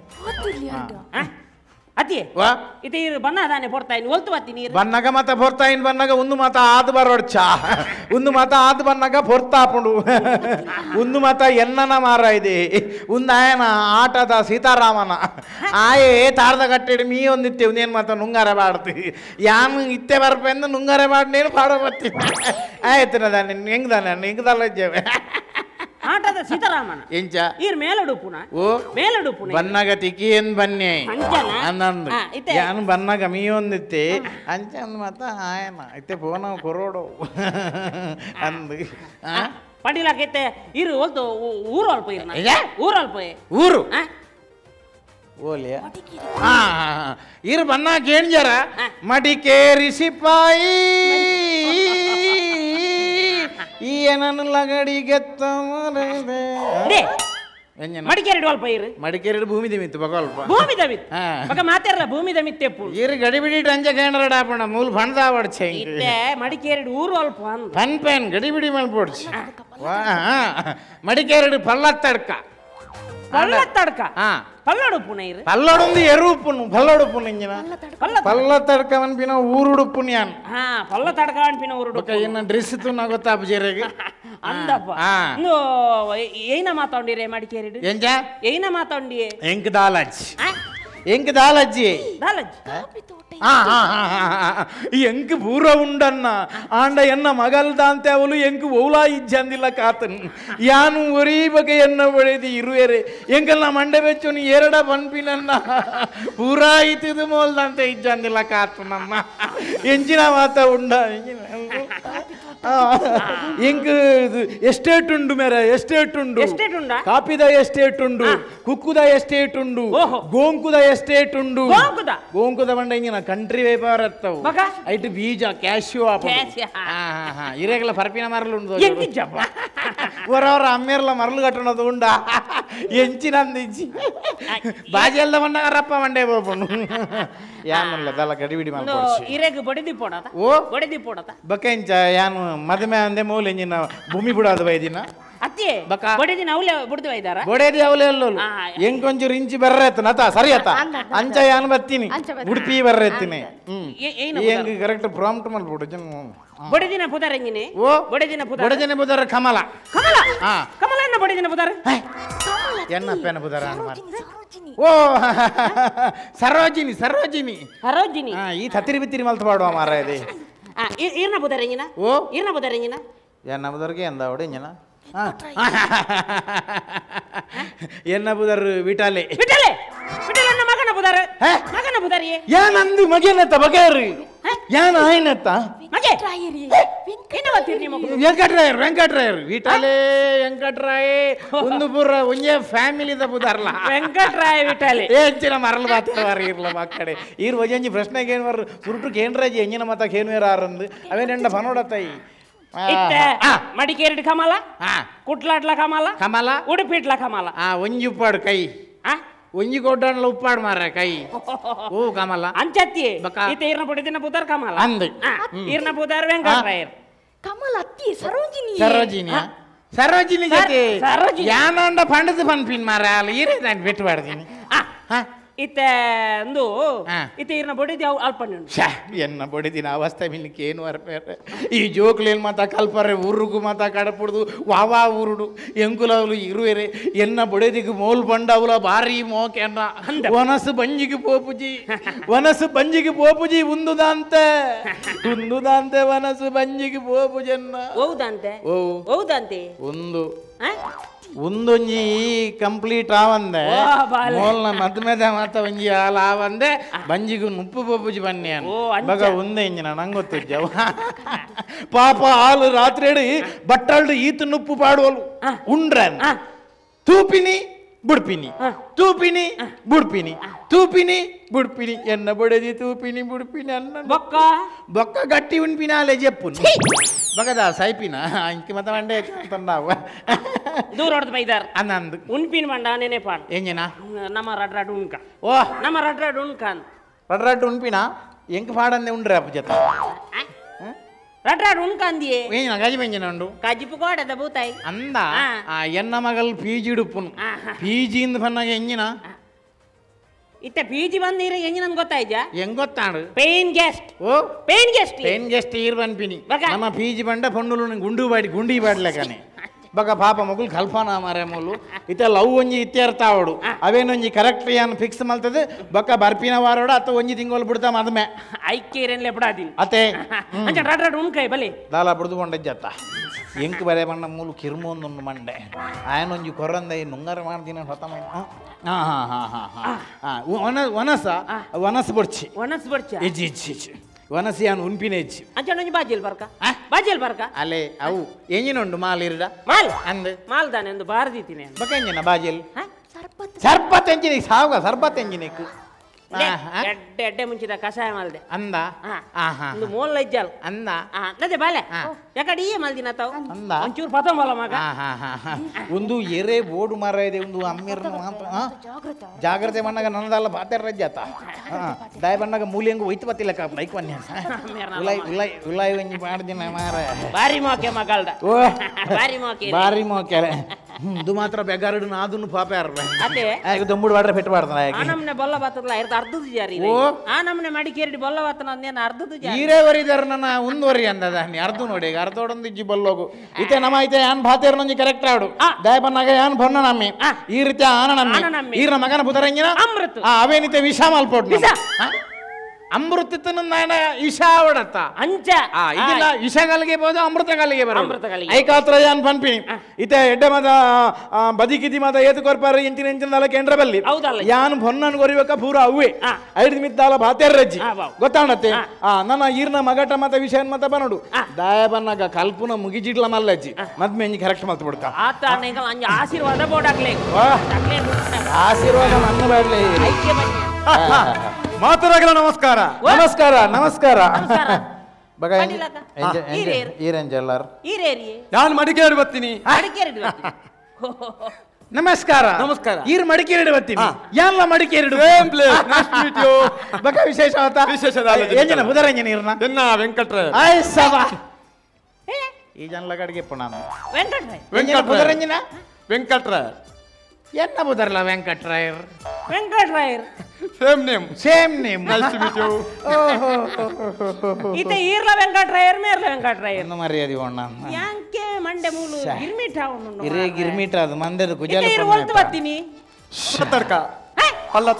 ಅತಿ ವಾ ಇತ ಇರು ಬನ್ನದಾನೆ ಪೊರ್ತಾಯಿನ್ ಒಲ್ತು ಬತ್ತಿ ನೀರು ಬನ್ನಗ ಮತ ಪೊರ್ತಾಯಿನ್ ಬನ್ನಗ ಒಂದು ಮಾತ ಆದ್ ಬರೋಡ್ಚ ಒಂದು ಮಾತ ಆದ್ ಬನ್ನಗ ಪೊರ್ತಾಪುಂಡು ಒಂದು ಮಾತ ಎನ್ನನ ಮಾರ ಇದೆ ಒಂದು ಆಯನ ಆಟದ ಸೀತಾರಾಮನ ಆಯೇ ತಾರ್ದ ಕಟ್ಟಿಡಿ ಮೀ ಒಂದಿತ್ತೆ ಒಂದೇನು ಮಾತ ನುಂಗಾರೆ ಬಾಡ್ತಿ ಯಾನು ಇತ್ತೆ ಬರ್ಪೆಂದು ನುಂಗಾರೆ ಬಾಡ್ನೇನು ಪಾಡ ಬರ್ತೀನಿ ಆಯ್ತು ನಾನು ಹೆಂಗ್ದಾನೆ ಹೆಂಗ್ದಲ್ಲ ಇದ್ದೇವೆ ಆಟದ ಸೀತಾರಾಮನ ಎಂಚ ಈರ್ ಮೇಲಡುಪುನ ಓ ಮೇಲಡುಪುನ ಬನ್ನಗ ತಿಕಿಯನ್ ಬನ್ನಿ ಅಂಚನ ಅನ್ನಂದು ಯಾನು ಬನ್ನಗ ಮೀ ಒಂದಿತ್ತೆ ಅಂಚಂದು ಮಾತ ಆಯನ ಇತ್ತೆ ಫೋನ ಕೊರೋಡು ಅಂದು ಪಡಿಲಾಕೈತೆ ಇರು ಒಲ್ತು ಊರು ಅಲ್ಪ ಇರ್ನ ಊರು ಅಲ್ಪ ಊರು ಓಲಿಯ ಇರು ಬನ್ನ ಕೇಂಜರ ಮಡಿಕೇರಿ ಸಿಪಾಯಿ ಈ ಏನನ್ನು ಲಗಡಿಗೆ ಮಡಿಕೇರಿ ಅಲ್ಪ ಇರು ಮಡಿಕೇರಿ ಭೂಮಿ ದಮಿತ್ತು ಬಗಲ್ಪ ಭೂಮಿ ದಮಿತ್ ಬಕ ಮಾತಾರಲ್ಲ ಭೂಮಿ ದಮಿತ್ ಎಪ್ಪು ಇರು ಗಡಿಬಿಡಿ ಟಂಜ ಕೇಂದ್ರ ಆಪಣ ಮೂಲ ಭಣದ ಬಡ್ಚೆ ಇತ್ತೆ ಮಡಿಕೇರಿ ಊರು ಅಲ್ಪ ಅಂದ ಪನ್ ಪೆನ್ ಗಡಿಬಿಡಿ ಮಲ್ಪೊಡ್ಚಿ ಮಡಿಕೇರಿ ಪಲ್ಲತ್ತಡ್ಕ ಪಲ್ಲತ್ತಡ್ಕ ಪಲ್ಲಡುಪುನ ಇರು ಪಲ್ಲೊಡೊಂದು ಎರುಪುನು ಪಲ್ಲೊಡುಪುನು ಇಂಜಿನ ಪಲ್ಲತ್ತಡ್ಕ ಅನ್ಪಿನ ಊರುಡುಪುನು ಯಾನ್ ಪಲ್ಲತ್ತಡ್ಕ ಅನ್ಪಿನ ಊರುಡು ಇನ್ನ ಡ್ರೆಸ್ ತುನ್ನ ಗೊತ್ತಾ ಬಜೆರೆಗೆ ಅಂದಪ್ಪ ಇನ್ನು ಏನ ಮಾತಾಡಿರೆ ಮಡಿಕೇರಿ ಎಂಜ ಏನ ಮಾತಾಡಿಯೇ ಎಂಕ್ ದಾಲಜ್ ಎಂಕ್ ದಾಲಜ್ಜಿ ಎಂಕ್ ಪೂರ ಉಂಡನ್ನ ಆಂಡ ಎನ್ನ ಮಗಲ್ದಾಂತೆ ಅವಳು ಎಂಕ್ ಓಲಾ ಇಜ್ಜಂದಿಲ್ಲ ಕಾತನ್ ಯಾನು ಒರೀ ಬಗೆ ಎನ್ನ ಬಳೆದಿ ಇರುವೆರೆ ಎಂಕಲ್ನ ಮಂಡೆ ಬೆಚ್ಚು ನೀ ಎರಡ ಪನ್ಪಿನನ್ನ ಪೂರಾ ಇತ್ತಿದು ಮೋಲ್ದಂತೆ ಇಜ್ಜಂದಿಲ್ಲ ಕಾತನನ್ನ ಎಂಚಿನ ಮಾತ ಉಂಡ ಎಂಕ್ ಎಸ್ಟೇಟ್ ಉಂಡು ಮೇರೆ ಎಸ್ಟೇಟ್ ಉಂಡು ಕಾಪಿದ ಎಸ್ಟೇಟ್ ಉಂಡು ಕುಕ್ಕುದ ಎಸ್ಟೇಟ್ ಉಂಡು ಗೋಂಕುದ ಎಸ್ಟೇಟ್ ಉಂಡು ಗೋಂಕುದ ಬಂಡ ಇಂಗಿನ ಕಂಟ್ರಿ ವ್ಯಾಪಾರ ಇರ್ತವು ಐಟು ಬೀಜ ಕ್ಯಾಶ್ಯೂ ಇರೇಗಲ ಪರ್ಪಿನ ಮರಲು ಉಂಡು ಒರವರ ಅಮ್ಮೇರ್ಲ ಮರಲು ಕಟ್ಟಣದು ಉಂಡ ಎಂಚಿನಂದಿಜ್ಜಿ ಬಾಜಿ ಎಲ್ಲ ಬಂದಾಗ ರಪ್ಪ ಮಂಡೆ ಬೋಪುಂಡು ಯಾನಲ್ಲ ದಲ್ಲ ಗಡಿಬಿಡಿ ಮಾಡ್ಕೊಡ್ಸಿ ಇರೇಗ ಬಡಿದಿ ಪೋಡತ ಓ ಬಡಿದಿ ಪೋಡತ ಬಕೆಂಚ ಯಾನು ಮದುವೆ ಅಂದೆ ಮೂಲ ಎಂಜಿನ ಭೂಮಿ ಬಿಡೋದು ಬೈದಿನ ಅತ್ತೆ ಬಡಿದಿನ ಅವಲೆ ಬಿಡ್ದು ಬೈದಾರ ಬಡೇದಿ ಅವಲೆ ಎಲ್ಲೋಲು ಎಂಕೊಂಚೂರು ಇಂಚಿ ಬರ್ರೆತ್ತು ನತ ಸರಿ ಅತ್ತ ಅಂಚ ಯಾನು ಬತ್ತೀನಿ ಉಡುಪಿ ಬರ್ರೆತ್ತೀನಿ ಹೆಂಗ್ ಕರೆಕ್ಟ್ ಪ್ರಾಂಪ್ಟ್ ಮಾಡ್ಬಿಡು ಜನ ಬಡಿದಿನ ಪುದಾರ ಎಂಜಿನಿ ಓ ಬಡಿದಿನ ಪುದಾರ ಬಡಜನೆ ಬುದಾರ ಕಮಲ ಕಮಲ ಕಮಲ ಎನ್ನ ಬಡಿದಿನ ಪುದಾರ ಎನ್ನ ಪೆನ ಬುದಾರ ಓ ಸರೋಜಿನಿ ಸರೋಜಿನಿ ಸರೋಜಿನಿ ಈ ತತ್ತಿರಿ ಬಿತ್ತಿರಿ ಮಲ್ತು ಮಾಡುವ ಮಾರ ಇದೆ ಈರ್ನ ಬುದಾರ ಎಂಜಿನ ಓ ಈರ್ನ ಬುದಾರ ಎಂಜಿನ ಎನ್ನ ಬುದರ್ಗೆ ಎಂದ ಅವಡೆ ಎಂಜನ ಎನ್ನ ಬುದರ್ ವಿಟಾಲೆ ಬಿಟ್ಟಲೆ ಬಿಟ್ಟಲೆ ಮಗನ ಬುದಾರ ಮಗನ ಬುದಾರಿ ಯಾನಂದು ಮಗನತ್ತ ಬಗೇರಿ ಯಾನ ಆಯ್ನತ್ತ ವೆಂಕಟರಾಯರ್ ವೆಂಕಟರಾಯರ್ ವಿಟಾಲೆ ವೆಂಕಟರಾಯ ಒಂದು ಪೂರ ಒಂಜೆ ಫ್ಯಾಮಿಲಿದ ಬುದಾರ್ಲ ವೆಂಕಟರಾಯ ವಿಟಾಲೆ ಹೆಚ್ಚಿನ ಮರಲ್ ಬಾತಿರವಾರ ಇರ್ಲ ಮಕ್ಕಡೆ ಈರ್ ಒಂಜಿ ಪ್ರಶ್ನೆಗೆ ಏನು ಬರ್ ಸುರುಟು ಕೇಂದ್ರಾಜಿ ಎಂಜಿನ ಮತ ಕೇನುವೇರ ಆರಂದು ಅವೇನೆಂಡ ಫನೋಡತ್ತಾಯಿ ಮಡಿಕೇರಿ ಕಮಲ ಕುಟ್ಲಾಟ್ಲ ಕಮಲ ಕಮಲ ಉಡುಪಿಟ್ಲ ಕಮಲ ಒಂಜಿ ಉಪ್ಪಾಡು ಕೈ ಒಂಜಿ ಕೊಡ್ಡಲ್ಲ ಉಪ್ಪಾಡು ಮಾರ ಕೈ ಓ ಕಮಲ ಅಂಚತ್ತಿ ಈತ ಈರ್ನ ಪುಡಿದಿನ ಬುದಾರ್ ಕಮಲ ಅಂದ್ ಈರ್ನ ಬುದಾರ್ ವೆಂಕಟರಾಯರ್ ಕಮಲ ಅತ್ತಿ ಸರೋಜಿನಿ ಸರೋಜಿನಿಯ ಸರೋಜಿನಿ ಜೊತೆ ಯಾನಂಡ ಪಂಡದ ಪನ್ಪಿನ್ ಮಾರ ಅಲ್ಲ ಈರೇ ನಾನು ಬಿಟ್ಟು ಬಾಡ್ತೀನಿ ಇತ್ತ ಒಂದು ಇತ್ತ ಈರ್ನ ಬೊಡಿದಿ ಅಲ್ಪಣ್ಣು ಎನ್ನ ಬೊಡಿದಿನ ಅವಸ್ಥೆ ಮಿಲ್ಲಿಕ್ಕೆ ಏನು ಅರ್ಪೇರೆ ಈ ಜೋಕ್ಲೇನ್ ಮಾತ ಕಲ್ಪರೆ ಊರುಗು ಮಾತ ಕಡಪುಡ್ದು ವಾವಾ ಊರುಡು ಎಂಕುಲವಲು ಇರುವೆರೆ ಎನ್ನ ಬೊಡೆದಿಗೆ ಮೋಲ್ ಬಂಡವುಲ ಬಾರಿ ಮೋಕೆನ್ನ ವನಸು ಬಂಜಿಗೆ ಪೋಪುಜಿ ಉಂದುದಂತೆ ವನಸು ಬಂಜಿಗೆ ಪೋಪುಜನ್ನ ಹೌದಂತೆ ಒಂದೊಂಜಿ ಕಂಪ್ಲೀಟ್ ಆವಂದೆ ಮೋಲ್ನ ಮದ್ಮೆದ ಮಾತ ಒಂಜಿ ಹಾಲ ಆವಂದೆ ಬಂಜಿಗು ನುಪ್ಪು ಪೋಪುಜಿ ಬನ್ನಿ ಬಗ ಒಂದೇ ಇಂಜಿನ ನಂಗೊತ್ತುಜ್ಜ ಪಾಪ ಹಾಲು ರಾತ್ರಿ ಬಟ್ಟಲ್ಡು ಈತು ನುಪ್ಪು ಪಾಡುವಲು ಉಂಡ್ರನ್ ತೂಪಿನಿ ಬುಡ್ಪಿನಿ ತೂಪಿನಿ ಬುಡ್ಪಿನಿ ಎನ್ನ ಬೊಡೆದಿ ತೂಪಿನಿ ಬುಡ್ಪಿನಿ ಅನ್ನ ಬೊಕ್ಕ ಗಟ್ಟಿ ಉಣ್ಪಿನಾಲೆ ಜೆಪ್ಪುನ್ ಬಗದ ಸೈಪಿನ ಇಂಕಿ ಮತ ಮಂಡೆ ತಂದಾವ ದೂರ ಹೊಡೆದು ಬೈದಾರ್ ಅನ್ನಂದು ಉಣ್ಪಿನ ಮಂಡ ನೆನೆ ಪಾಡ್ ಎಂಜಿನ ನಮ್ಮ ರಡ್ರಾಡ್ ಉಣ್ಕ ಓ ನಮ್ಮ ರಡ್ರಾಡ್ ಉಣ್ಕಾನ್ ರಡ್ರಾಡ್ ಉಣ್ಪಿನ ಎಂಕ್ ಪಾಡಂದೆ ಉಂಡ್ರೆ ಅಪ್ಪ ಜೊತೆ ರಡ್ರಾಡ್ ಉಣ್ಕಾಂದಿಯೇ ಏನ ಗಜಿ ಬೆಂಜಿನ ಉಂಡು ಕಜಿಪು ಕೋಡದ ಬೂತಾಯಿ ಅಂದ ಎನ್ನ ಮಗಲ್ ಪಿ.ಜಿ ಡುಪ್ಪುನು ಪಿ.ಜಿ ಇಂದ ಬನ್ನಾಗ ಎಂಜಿನ ಇತ್ತ ಪಿ.ಜಿ ಬಂದಿರ ಎಂಜಿನ ಗೊತ್ತಾಯ್ಜ ಹೆಂಗ್ ಗೊತ್ತಾಡು ಪೇನ್ ಗೆಸ್ಟ್ ಈರ್ ಬನ್ಪಿನಿ ನಮ್ಮ ಪಿ.ಜಿ ಬಂಡ ಪೊಂಡುಲು ಗುಂಡಿ ಬಾಡ್ಲೆಕನೆ ಬಗ ಪಾಪ ಮಗುಲ್ ಕಲ್ಪನಾ ಮಾರೆ ಮೂಲು ಇತ್ತ ಲವ್ ಒಂಜಿ ಇತ್ಯರ್ಥ ಅವಡು ಅವೇನೊಂಜಿ ಕರೆಕ್ಟ್ ಏನ್ ಫಿಕ್ಸ್ ಮಲ್ತದೆ ಬಕ್ಕ ಬರ್ಪಿನ ವಾರೋಡ ಅತ್ತ ಒಂಜಿ ತಿಂಗಳು ಬಿಡ್ತಾ ಮದ್ಮೆ ಐಕ್ಯರೇನ್ಲೆ ಬಿಡಾದಿನಿ ಅತ್ತೆ ರಡ್ರಾಡ್ ಉಣ್ಕಾಯಿ ಬಲಿ ದಾಲ ಬಿಡ್ದುಕೊಂಡಜ್ಜತ್ತ ಎಂಕ್ ಬರೆ ಬಣ್ಣ ಮೂಲು ಕಿರ್ಮೊಂದು ಮಂಡೆ ಆಯನೊಂಜಿ ಕೊರಂದ ನುಂಗಾರ ಮಾಡ್ತೀನಿ ಹೊತ್ತ ಮೈ ವನಸ್ ಬಡ್ಚಿ ಎಜ್ಜಿ ವನಸಿ ಯಾನು ಉನ್ಪಿನ ಎಜ್ಜಿ ಅಂಚನೊಂಜಿ ಬಾಜಿಲ್ ಬರ್ಕ ಅಲೆ ಅವು ಎಂಜಿನುಂಡು ಮಾಲ್ ಇರ್ಡ ಅಂದ್ ಮಾಲ್ ದಾನೆ ಒಂದು ಬಾರದಿತೀನಿ ಬಕ ಎಂಜಿನ ಬಾಜಿಲ್ ಸರ್ಬತ್ ಎಂಜಿನಿಕ್ ಸಾವ್ಗ ಸರ್ಬತ್ ಎಂಜಿನಿಕ್ ಎಡ್ಡೆ ಮುಂಚಿದ ಕಷಾಯ ಮಲ್ದೆ ಅಂದ ಒಂದು ಮೋಲ್ ಇಜ್ಜಲ್ ಅಂದ ನದೆ ಬಾಲೆ ಯಾಕಡೆ ಈ ಮಲ್ದಿನ ತಾವು ಅಂದ ಒಂಚೂರು ಪತಂಬಲ ಮಗ ಒಂದು ಎರೆ ಬೋರ್ಡು ಮಾರ ಇದೆ ಒಂದು ಅಮ್ಮಿರ್ನ ಜಾಗ್ರತೆ ಮಣ್ಣಾಗ ನನ್ನದಲ್ಲ ಬಾತೆರ್ ರಜ್ಜಾತ ದಾಯ ಬಣ್ಣಾಗ ಮೂಲಿಯಂಗು ಒಯ್ತು ಬತ್ತಿಲ್ಲ ಲೈಕ್ ಬನ್ನಿ ಉಲಾಯ್ ಒಂಜಿ ಮಾಡ್ದಿನ ಮಾರ ಬಾರಿ ಮೋಕೆ ಮಗಳ್ದ ಬಾರಿ ಮೋಕೆ ಇದು ಮಾತ್ರ ಬೆಗಾರಡು ನಾದನ್ನು ಪಾಪ ಅದೇ ದೊಂಬುಡು ಬಾಡ್ರೆ ಪೆಟ್ಟು ಬಾಡ್ತಾನೆ ನಮ್ಮನೆ ಬೊಲ್ಲ ಬಾತಲ್ಲ ಅರ್ಧದ ಜಾರಿ ನಮ್ಮನೆ ಮಡಿಕೇರಿ ಬೊಲ್ಲ ಬಾತನ ಅಂದೇನ ಅರ್ಧದ ಜಾರಿ ಈರೇ ವರಿದಾರ ನನ್ನ ಉಂದುವರಿ ಅಂದದ ನೀ ಅರ್ಧ ನೋಡಿ ಈಗ ಅರ್ಧೋಡೊಂದು ಇಜ್ಜಿ ಬಲ್ಲೋಗು ಇತ್ತೆ ನಮ್ಮ ಐತೆ ಯಾನ್ ಭಾತೇರ್ನೊಂಜಿ ಕರೆಕ್ಟ್ ಆಡು ದಾಯ ಬನ್ನಾಗ ಯಾನ್ ಬಣ್ಣ ನಮ್ಮಿ ಈ ರೀತಿ ಆನ ನಮ್ಮಿ ಈರ್ನ ಮಗನ ಬುಧರಂಗಿನ ಅಮೃತ ಅವೇನಿತೆ ವಿಷ ಮಲ್ಪೊಟ್ಟು ಅಮೃತ ನಾಯನ ವಿಷ ಅವಡತ್ತ ಅಂಚ ಇದಿಲ್ಲ ವಿಷ ಕಲಿಗೆ ಬೋದು ಅಮೃತ ಕಲಿಗೆ ಬರೋದು ಐಕಾತ್ರ ಯಾನ್ ಪನ್ಪಿನಿ ಇತ್ತೆ ಎಡ್ಡೆ ಮದ ಬದಿಕಿದಿ ಮದ ಏತು ಕೊರ್ಪಾರ ಎಂಚಿನ ಕೇಂದ್ರ ಬಲ್ಲಿ ಯಾನ್ ಬೊನ್ನನ್ ಕೊರಿಬೇಕ ಪೂರ ಅವ್ವೆ ಐದು ಮಿತ್ತಾಲ ಭಾತೇರ್ ರಜ್ಜಿ ಗೊತ್ತಾಣತ್ತೆ ನನ್ನ ಈರ್ನ ಮಗಟ ಮತ ವಿಷಯ ಮತ ಬನೋಡು ದಾಯ ಬನ್ನಾಗ ಕಲ್ಪುನ ಮುಗಿಜಿಡ್ಲ ಮಲ್ಲಜ್ಜಿ ಮದ್ಮೆ ಎಂಜಿ ಕರೆಕ್ಟ್ ಮಲ್ತು ಬಿಡ್ತಾ ಆಶೀರ್ವಾದ ಬೋಡಾಗ್ಲೇ ಆಶೀರ್ವಾದ ನನ್ನ ಬೇಡ್ಲೆ ಮಾತುರಾಗಲ ನಮಸ್ಕಾರ ನಮಸ್ಕಾರ ನಮಸ್ಕಾರ ಬಗ ಈರೆಂಜಲ್ಲರ್ ನಾನು ಮಡಿಕೇರಿ ಬರ್ತೀನಿ ನಮಸ್ಕಾರ ನಮಸ್ಕಾರ ಈರ್ ಮಡಿಕೇರಿ ಬರ್ತೀನಿ ಎಲ್ಲ ಮಡಿಕೇರಿ ಬಗ ವಿಶೇಷ ಎಂಜನ ಬುಧರಂಜನ ಇರ್ನ ಎನ್ನ ವೆಂಕಟರಾಯ ಈ ಜನಲ ಕಡೆಗೆ ನಾನು ವೆಂಕಟರಾಯ ಬುಧರಂಜನ ವೆಂಕಟರಾಯ ಎನ್ನ ಬುಧರ್ಲ Venkatarayar same name nice to meet you ಇತೆ ಈರ್ಲ ವೆಂಕಟರಾಯರ್ ಮೇರ್ಲ ವೆಂಕಟರಾಯರ್ ಏನು ಮರ್ಯಾದೆ ಒಣ್ಣ ಯಾಂಕೆ ಮಂಡೆ ಮೂಲು ಗಿರ್ಮಿಟ ಅವನು ಇರೇ ಗಿರ್ಮಿಟ ಅದು ಮಂದೆದು ಕುಜಾಲ ಇರು ಒಲ್ತು ಬರ್ತೀನಿ ಪಲ್ಲ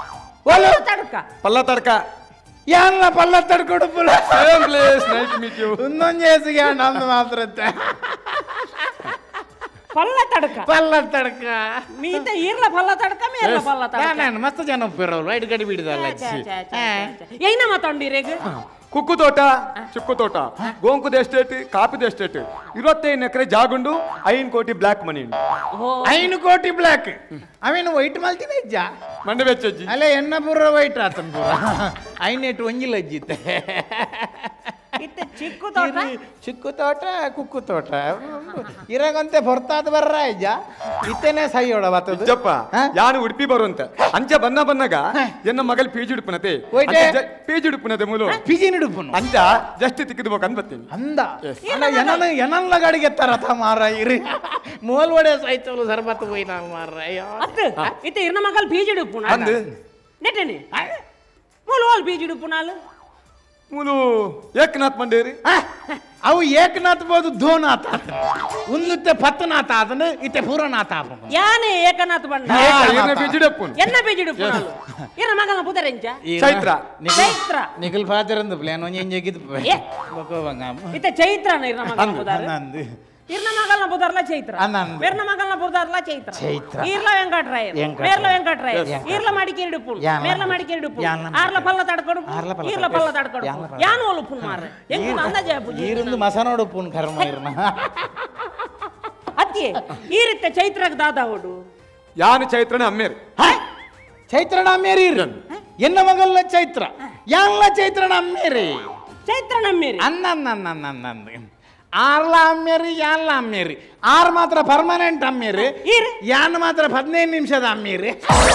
ತಡ್ಕ ಯಾನ್ನ ಪಲ್ಲ ತಡ್ಕೊಡು same place nice to meet you ಇನ್ನೊಂದು ಹೆಸಿಗೆ ನಮ್ದು ಮಾತ್ರ ಪಲ್ಲ ತಡಕ ಪಲ್ಲ ತಡಕ ಮೀತ ಈರ್ಲ ಪಲ್ಲ ತಡಕ ಮೇರ್ಲ ಪಲ್ಲ ತಡಕ ನಾನು ಮಸ್ತ್ ಜನ ಒಪ್ಪಿರೋರು ಐದು ಗಡಿ ಬಿಡಿದಲ್ಲ ಏನ ಮಾತಾಡಿರೇಗ ಕುಕ್ಕು ತೋಟ ಚಿಕ್ಕು ತೋಟ ಗೋಂಕುದ ಎಸ್ಟೇಟ್ ಕಾಪಿದ ಎಸ್ಟೇಟ್ 25 ಎಕರೆ ಜಾಗುಂಡು 5 ಕೋಟಿ ಬ್ಲಾಕ್ ಮನಿ 5 ಕೋಟಿ ಬ್ಲಾಕ್ ಅವೇನು ವೈಟ್ ಮಲ್ತಿನ ಇಜ್ಜ ಮಂಡೆ ಬೆಚ್ಚಜ್ಜಿ ಅಲ್ಲ ಎನ್ನ ಪೂರ ವೈಟ್ ಆತನ್ ಪೂರ ಐನೆಟ್ ಒಂಜಿಲ್ಲ ಅಜ್ಜಿತ್ತೆ ಇತ್ತೆ ಚಿಕ್ಕು ತೋಟ ಚಿಕ್ಕು ತೋಟ ಕುಕ್ಕು ತೋಟ ಇರಾಗಂತೆ ಹೊರ್ತಾದ ಬರ್ರ ಇಜ್ಜ ಇತ್ತೇನೆ ಸೈ ಹೊಡ ಬತ್ತದು ಇಜ್ಜಪ್ಪ ಯಾನು ಉಡುಪಿ ಬರುವಂತ ಅಂಚ ಬನ್ನಾಗ ಎನ್ನ ಮಗಲ್ ಪೀಜಿ ಉಡುಪನತೆ ಪೀಜಿ ಉಡುಪನತೆ ಮೂಲ ಪಿಜಿ ನಿಡುಪುನು ಅಂಚ ಜಸ್ಟ್ ತಿಕ್ಕಿದ್ಬೇಕು ಅಂದ್ಬತ್ತೀನಿ ಅಂದ ಎನಲ್ಲ ಗಾಡಿಗೆ ಎತ್ತಾರತ ಮಾರ ಇರಿ ಮೋಲ್ ಒಡೆ ಸೈತಲು ಸರ್ಬತ್ ಹೋಯ್ ನಾನು ಮಾರ ಅತ್ತ ಇತ್ತೆ ಇರ್ನ ಮಗಲ್ ಬೀಜಿಡು ಪುನಾಲ ಅಂದ್ ನೆಟನೆ ಮೂಲ ಬೀಜಿಡು ಪುನಾಲ ಮೂಲು ಏಕನಾಥ್ ಮಂಡೇರಿ ಅವು ಏಕನಾಥ್ ಬೋದು ಧೋನಾಥ ಉನ್ನುತ್ತೆ ಪತ್ತನಾಥ ಅದನ್ನು ಇತ್ತೆ ಪೂರನಾಥ ಯಾನೆ ಏಕನಾಥ್ ಬಂಡ ಏನ ಬೀಜಿಡಪ್ಪು ಎನ್ನ ಬೀಜಿಡು ಪುನಾಲು ಇರ್ನ ಮಗಲ್ನ ಪುದರೆಂಚ ಚೈತ್ರ ಚೈತ್ರ ನಿಖಿಲ್ ಫಾದರಂದು ಪ್ಲಾನ್ ಒಂಜಿ ಎಂಜಗಿದ್ ಇತ್ತೆ ಚೈತ್ರನ ಇರ್ನ ಮಗಲ್ನ ಪುದಾರೆ ಇರ್ನ ಮಗಲ್ನ ಪುದಾರ್ಲ ಚೈತ್ರ ವೆರ್ನ ಮಗಲ್ನ ಪುದಾರ್ಲ ಚೈತ್ರ ಈರ್ಲ ವೆಂಕಟರಾಯ ಮೇರ್ಲ ವೆಂಕಟರಾಯ ಈರ್ಲ ಮಾಡಿಕೇರಿಡು ಪುಲ್ ಮೇರ್ಲ ಮಾಡಿಕೇರಿಡು ಪುಲ್ ಆರ್ಲ ಪಲ್ಲ ತಡ್ಕೊಡು ಈರ್ಲ ಪಲ್ಲ ತಡ್ಕೊಡು ಯಾನು ಒಲು ಪುಲ್ ಮಾರ್ರೆ ಎಂಕು ಅಂದಾಜೆ ಪುಜಿ ಈರಿಂದ ಮಸನೋಡು ಪುನ್ ಕರ್ಮ ಇರ್ನ ಅತ್ತಿ ಈರಿತ್ತೆ ಚೈತ್ರಕ್ ದಾದ ಓಡು ಯಾನು ಚೈತ್ರನ ಅಮ್ಮೇರಿ ಚೈತ್ರನ ಅಮ್ಮೇರಿ ಎನ್ನ ಮಗಲ್ಲ ಚೈತ್ರ ಯಾನ್ಲ ಚೈತ್ರನ ಅಮ್ಮೇರಿ ಚೈತ್ರ ನಮ್ಮೇರಿ ಅಂದ ಆರ್ಲ ಅಮ್ಮೇರಿ ಯಾನ್ಲ ಅಮ್ಮೇರಿ ಆರ್ ಮಾತ್ರ ಪರ್ಮನೆಂಟ್ ಅಮ್ಮೇರಿ ಯಾನ್ ಮಾತ್ರ 15 ನಿಮಿಷದ ಅಮ್ಮೇರಿ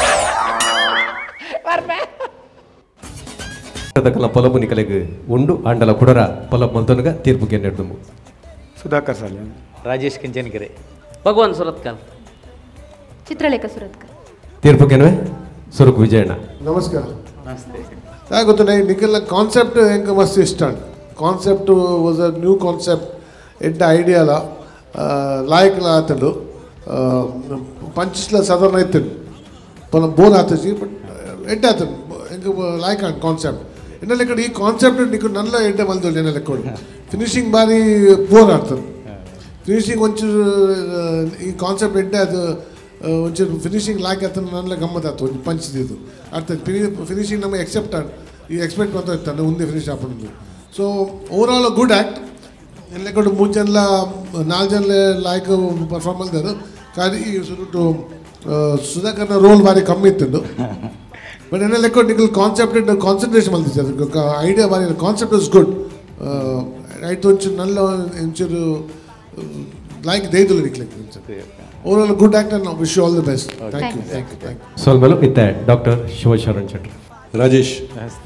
పొలము కలిగి ఉండు అండల కుడర పొలం మంతనుగా తీర్పుకి నెడుము ಸುಧಾಕರ್ ಸಾಲ್ಯಾನ್ ರಾಜೇಶ್ ಕಿಂಚನಕೆರೆ ಭಗವಾನ್ ಸುರತ್ಕಲ್ ಚಿತ್ರಲೇಖ ಸುರತ್ಕರ್ ತೀರ್ಪುಗೆನವೆ ಸುರುಕು ವಿಜಯಣ್ಣ ನಮಸ್ಕಾರ ಯಾಕೆ ಗೊತ್ತು ನಿಖಿಲ್ ಕಾನ್ಸೆಪ್ಟ್ ಹೆಂಗೆ ಮಸ್ತ್ ಇಷ್ಟ concept was a new concept ಎಡ್ಡ ಐಡಿಯಾಲ ಲಾಯಕ್ ಆತಂಡು ಪಂಚಸ್ಲ ಸಾಧಾರಣ ಇತ್ತಂಡು ಪಲ ಬೋರ್ ಆತಜಿ ಬಟ್ ಎಡ್ಡ ಆತಂಡು ಹೆಂಗೆ ಲಾಯಕ್ ಆನ್ ಕಾನ್ಸೆಪ್ಟ್ ಎನ್ನ ಲೆಕ್ಕ ಈ ಕಾನ್ಸೆಪ್ಟ್ ನಿಕ್ಕು ನಲ್ಲ ಎಡ್ಡ ಮಲ್ದೋಳು ಎನ್ನ ಲೆಕ್ಕೋಡು ಫಿನಿಶಿಂಗ್ ಬಾರಿ ಬೋರ್ ಆಗ್ತದೆ ಫಿನಿಶಿಂಗ್ ಒಂಚೂರು ಈ ಕಾನ್ಸೆಪ್ಟ್ ಎಡ್ಡೆ ಅದು ಒಂಚೂರು ಫಿನಿಶಿಂಗ್ ಲಾಕ್ ಆತನ ನಲ್ಲ ಗಮ್ಮತ್ ಆಯ್ತು ಒಂದು ಪಂಚದಿದ್ದು ಅರ್ಥ ಫಿನಿಶಿಂಗ್ ನಮಗೆ ಈ ಎಕ್ಸ್ಪೆಕ್ಟ್ ಮಾಡ್ತಾ ಇರ್ತಾನೆ ಮುಂದೆ ಫಿನಿಶ್ ಹಾಕೊಂಡು ಸೊ ಓವರಾಲ್ ಗುಡ್ ಆ್ಯಕ್ಟ್ ಎಲ್ಲ ಕಡೆ 3 ಜನ 4 ಜನ ಲಾಯ್ಕ್ ಪರ್ಫಾರ್ಮ್ ಮಾಡಿದ್ರು ಕಾರಿ ಸುಧಾಕರ್ನ ರೋಲ್ ಭಾರಿ ಕಮ್ಮಿ ಇತ್ತು ಬಟ್ ಎನ್ನ ಲೆಕ್ಕ ನಿಖಿಲ್ ಕಾನ್ಸೆಪ್ಟ್ ಕಾನ್ಸಂಟ್ರೇಷನ್ ಮಾಡಿದ್ದೆ ಅದಕ್ಕೆ ಐಡಿಯಾ ಭಾರಿ ಕಾನ್ಸೆಪ್ಟ್ ಇಸ್ ಗುಡ್ ಆಯ್ತು ಒಂಚೂರು ನಲ್ಲ ಒಂಚೂರು ಲೈಕ್ ದೈದುಲ್ಲ Nikhil overall good act and wish all the best thank you ಸೋಲ್ಮಲು ಇತ್ತೆ ಡಾಕ್ಟರ್ ಶಿವಶರಣ್ ಶೆಟ್ಟಿ ರಾಜೇಶ್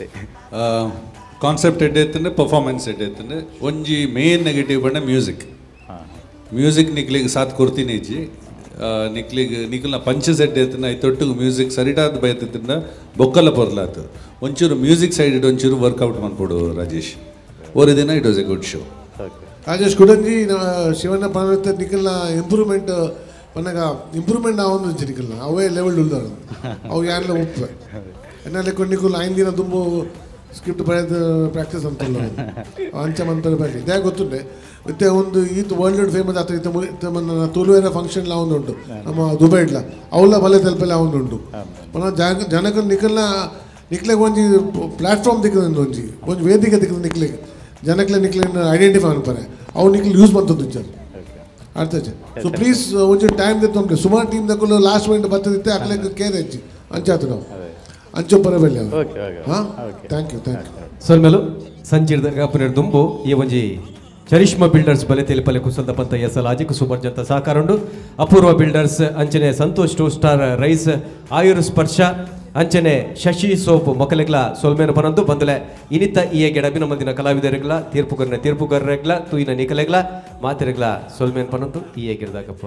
ಕಾನ್ಸೆಪ್ಟ್ ಎಡ್ಡೆತ್ತಂದ್ರೆ ಪರ್ಫಾರ್ಮೆನ್ಸ್ ಎಡ್ಡೆತ್ತಂದ್ರೆ ಒಂಜಿ ಮೇನ್ ನೆಗೆಟಿವ್ ಬಂಡ ಮ್ಯೂಸಿಕ್ ನಿಕ್ಲಿಗೆ ಸಾಥ್ ಕೊಡ್ತೀನಿ ಇಜ್ಜಿ ನಿಖಿಲ್ನ ಪಂಚಸ್ ಎಡ್ಡೆತ್ತನ ತೊಟ್ಟಿಗೆ ಮ್ಯೂಸಿಕ್ ಸರಿಟಾದ ಬಯತ್ತಿಂದ ಬೊಕ್ಕಲ್ಲ ಪೊರ್ಲಾತು ಒಂಚೂರು ಮ್ಯೂಸಿಕ್ ಸೈಡ್ ಒಂಚೂರು ವರ್ಕೌಟ್ ಮಾಡ್ಕೊಡು ರಾಜೇಶ್ ಓರ್ ದಿನ it was a good show Rajesh ಕುಡಂಜಿ ಶಿವಣ್ಣ ಪಣತ ನಿಖಿಲ್ನ ಇಂಪ್ರೂವ್ಮೆಂಟ್ ಪನ್ನಗ ಇಂಪ್ರೂವ್ಮೆಂಟ್ ಆವೊಂದು ನಿಖಿಲ್ನ ಅವೇ ಲೆವೆಲ್ ಉಳ್ದಾರ ಅವು ಯಾರೆಲ್ಲ ಒಪ್ಪೆ ಎನ್ನೆಲ್ಲ ನಿಖಿಲ್ 5 ದಿನ ತುಂಬ ಸ್ಕ್ರಿಪ್ಟ್ ಬರೆದು ಪ್ರಾಕ್ಟೀಸ್ ಅಂತಲ್ಲ ಅಂಚೆ ಮಂತಾರೆ ಬರಲಿ ಇದೇ ಗೊತ್ತುಂಡೆ ಮತ್ತೆ ಒಂದು ಈತ ವರ್ಲ್ಡ್ ಫೇಮಸ್ ಆಗ್ತದೆ ಇತ್ತ ತುಳುವೇರ ಫಂಕ್ಷನ್ ಒಂದು ಉಂಟು ನಮ್ಮ ದುಬೈಡ್ಲ ಅವಳ ಬಲೆ ತಲುಪಲ್ಲ ಒಂದು ಉಂಟು ಜನಕ್ಕೆ ನಿಖಿಲಿಗೆ ಒಂದು ಪ್ಲಾಟ್ಫಾರ್ಮ್ ದಿಕ್ಕದ ಒಂದು ವೇದಿಕೆ ದಿಕ್ಕದ ನಿಖಿಲಿಗೆ ಜನಕ್ಕೆ ನಿಖಿಲಿನ ಐಡೆಂಟಿಫೈ ಅನ್ಪಾರೆ ಅವು ನಿಖಿಲ್ ಯೂಸ್ ಮಾಡ್ತದ್ದು ವಿಚಾರ ಅರ್ಥ ಸೊ ಪ್ಲೀಸ್ ಒಂಚೂರು ಟೈಮ್ ದಿತ್ತು ಸುಮಾರು ಟೀಮ್ ದಕ್ಕಲು ಲಾಸ್ಟ್ ಮಿನಿಟ್ ಬರ್ತದಿತ್ತೆ ಅಕ್ಲೆಗೆ ಕೇರ್ ಹೆಚ್ಚಿ ಅಂಚಾತು ನಾವು ಅಂಚೊಬ್ಬರ ಬೆಲೆ ಹಾಂ ಥ್ಯಾಂಕ್ ಯು ಸೋಲ್ಮೆಲು ಸಂಜೀರ್ದ ಗಾಪುನ ದುಂಬು ಈ ಒಂಜಿ ಚರಿಷ್ಮಾ ಬಿಲ್ಡರ್ಸ್ ಬಲೆ ತೆಲಿಪಲೆ ಕುಸಲ್ದ ಪಂತ ಎಸಲ್ ಆಜಿಕು ಸುಮಾರು ಜಂತ ಸಹಕಾರುಂಡು ಅಪೂರ್ವ ಬಿಲ್ಡರ್ಸ್ ಅಂಚನೆ ಸಂತೋಷ್ 2 ಸ್ಟಾರ್ ರೈಸ್ ಆಯುರ್ ಸ್ಪರ್ಶ ಅಂಚನೆ ಶಶಿ ಸೋಪ್ ಮೊಕಲೆಗ್ಲ ಸೋಲ್ಮೇನ ಪನಂದು ಬಂದಲೆ ಇನಿತ ಈ ಗೆಡಬಿನ ಮಂದಿನ ಕಲಾವಿದರಿಗ್ಲ ತೀರ್ಪುಗಾರರೆಗ್ಲ ತೂಯಿನ ನಿಕಲೆಗ್ಲ ಮಾತಿರೆಗ್ಲ ಸೋಲ್ಮೇನ ಪನಂದು ಈ ಗಿರ್ದಾಕಪ್ಪ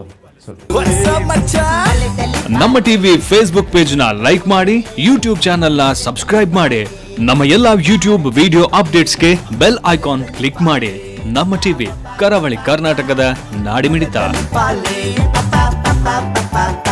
ನಮ್ಮ ಟಿವಿ ಫೇಸ್ಬುಕ್ ಪೇಜ್ ನ ಲೈಕ್ ಮಾಡಿ ಯೂಟ್ಯೂಬ್ ಚಾನೆಲ್ ನ ಸಬ್ಸ್ಕ್ರೈಬ್ ಮಾಡಿ ನಮ್ಮ ಎಲ್ಲಾ ಯೂಟ್ಯೂಬ್ ವಿಡಿಯೋ ಅಪ್ಡೇಟ್ಸ್ಗೆ ಬೆಲ್ ಐಕಾನ್ ಕ್ಲಿಕ್ ಮಾಡಿ ನಮ್ಮ ಟಿವಿ ಕರಾವಳಿ ಕರ್ನಾಟಕದ ನಾಡಿಮಿಡಿತ